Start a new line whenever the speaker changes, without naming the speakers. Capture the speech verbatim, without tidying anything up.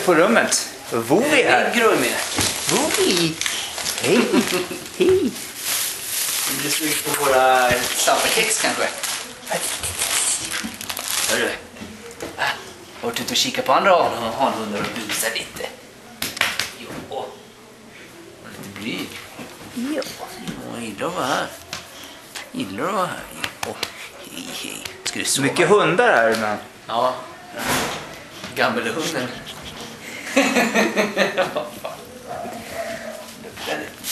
på rummet. Vovi är här.
Grummi.
Vovi. Hej. Hej.
Det blir slut på våra saffakex kanske. Hörru. Ah, har du ute och kika på andra hanhundar och busar lite? Jo. Och lite blyg.
Ja.
Jag gillar att vara här. Gillar att vara här. Oh, hej, hej. Ska du sova?
Mycket hundar här, men...
Ja. Gammelhunden. Luktar det.